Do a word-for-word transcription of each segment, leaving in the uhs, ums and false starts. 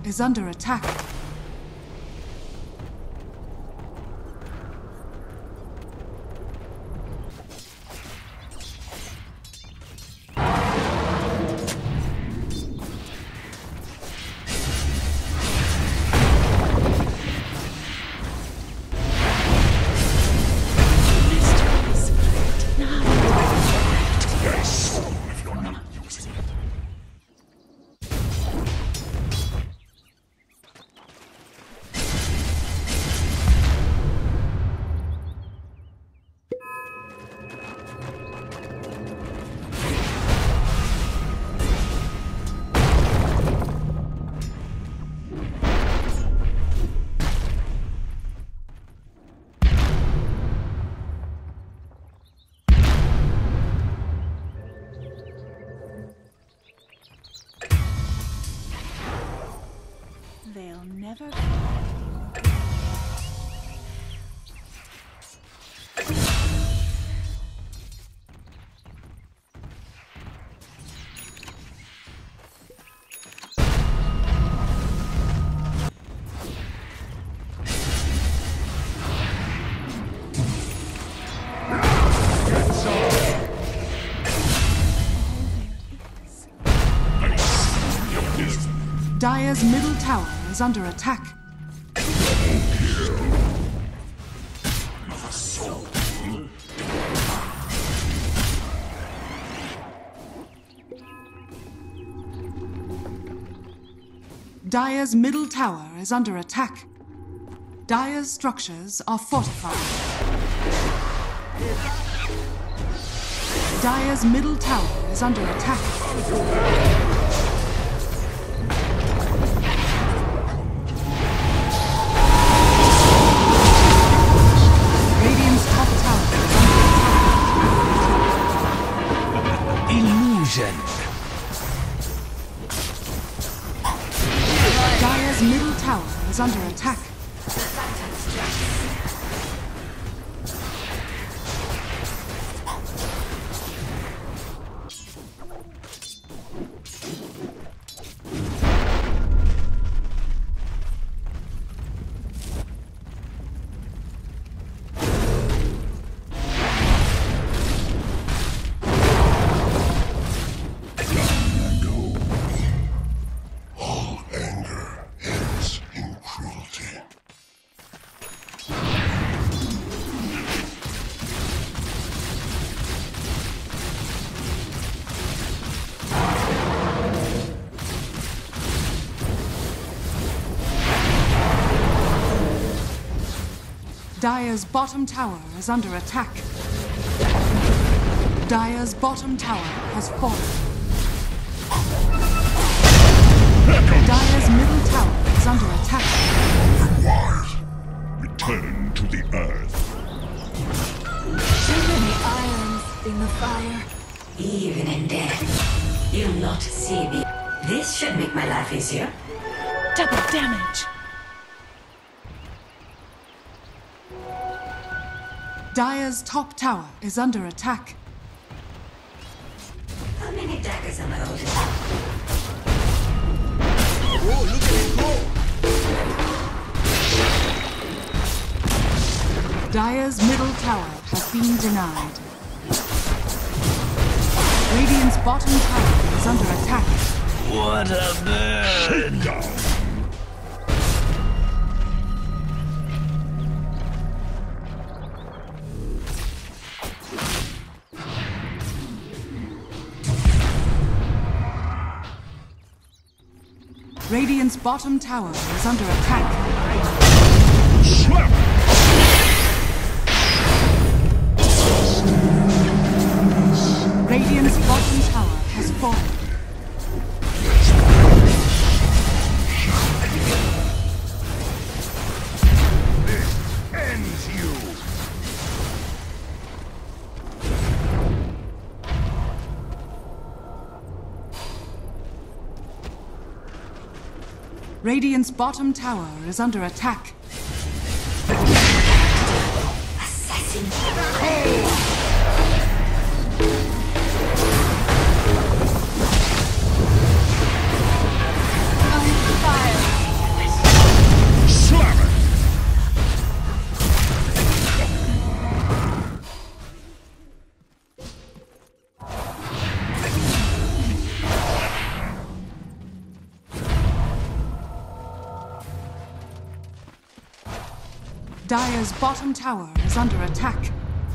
is under attack. They'll never. Dire's middle tower is under attack. Dire's middle tower is under attack. Dire's structures are fortified. Dire's middle tower is under attack. Dire's middle tower is under attack. Dire's bottom tower is under attack. Dire's bottom tower has fallen. Dire's middle tower is under attack. Wise. Return to the earth. Too many irons in the fire. Even in death, you'll not see me. This should make my life easier. Double damage. Dire's top tower is under attack. How many daggers am I holding? Oh, look at it go! Dire's middle tower has been denied. Radiant's bottom tower is under attack. What a bird! Down. Radiant's bottom tower is under attack. Slap! Radiant's bottom tower has fallen. This ends you. Radiant's bottom tower is under attack. Assassin. On fire. Dire's bottom tower is under attack.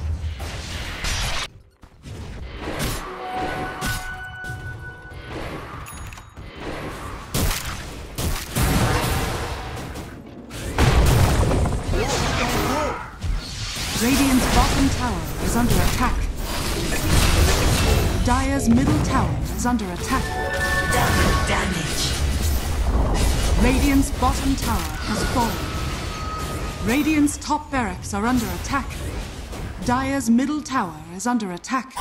Radiant's bottom tower is under attack. Dire's middle tower is under attack. Double damage. Radiant's bottom tower has fallen. Radiant's top barracks are under attack. Dire's middle tower is under attack.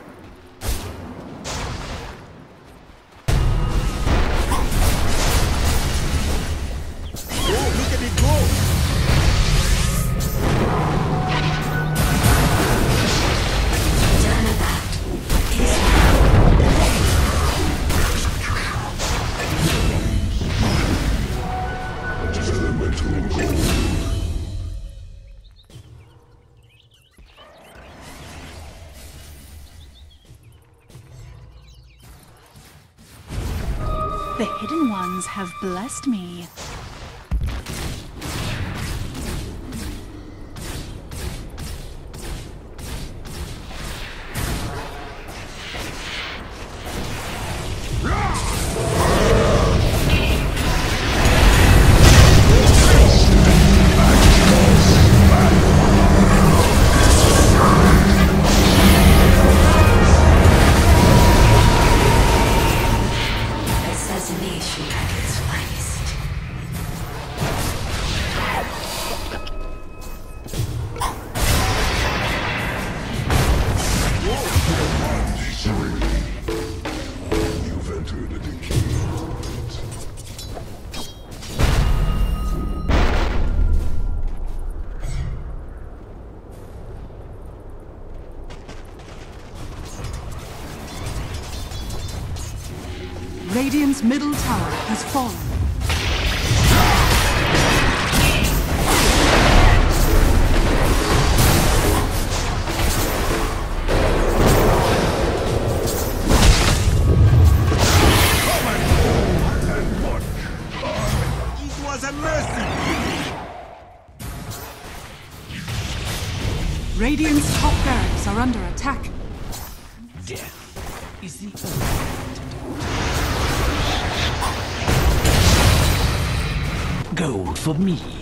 Oh, look at it go! The Hidden Ones have blessed me. Assassination at its finest. You've entered a decaying world. Radiant's middle tower has fallen. It was a mercy! Radiant's top barracks are under attack. Death is the Gold for me.